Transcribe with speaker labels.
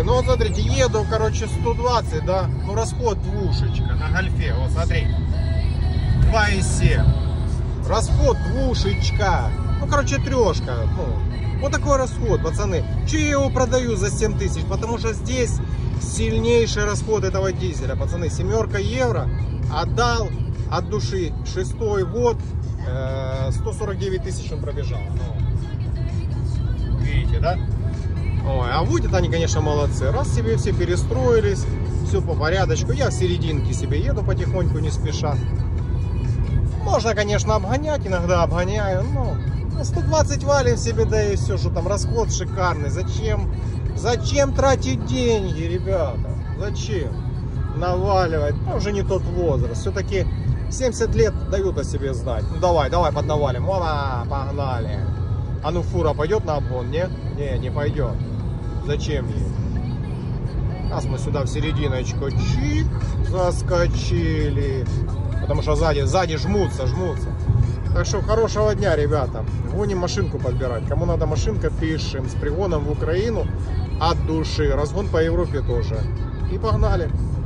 Speaker 1: Ну вот смотрите, еду, короче, 120, да. Ну расход двушечка на гольфе. Вот смотри. 2,7. Расход двушечка. Ну, короче, трешка. Ну, вот такой расход, пацаны. Че я его продаю за 7 тысяч? Потому что здесь сильнейший расход этого дизеля, пацаны. 7 евро. Отдал от души. 6-й год. 149 тысяч он пробежал. Видите, да? Ой, а водят они, конечно, молодцы. Раз себе все перестроились, все по порядочку. Я в серединке себе еду потихоньку, не спеша. Можно, конечно, обгонять, иногда обгоняю. Но 120 валим себе, да и все, что там расход шикарный. Зачем тратить деньги, ребята? Зачем наваливать? Ну, уже не тот возраст. Все-таки 70 лет дают о себе знать. Ну давай, поднавалим. Опа, погнали. А ну фура пойдет на обгон? Не? Не пойдет. Зачем ей? Раз мы сюда в серединочку чик, заскочили. Потому что сзади жмутся. Так что хорошего дня, ребята. Гоним машинку подбирать. Кому надо машинка, пишем. С пригоном в Украину от души. Разгон по Европе тоже. И погнали.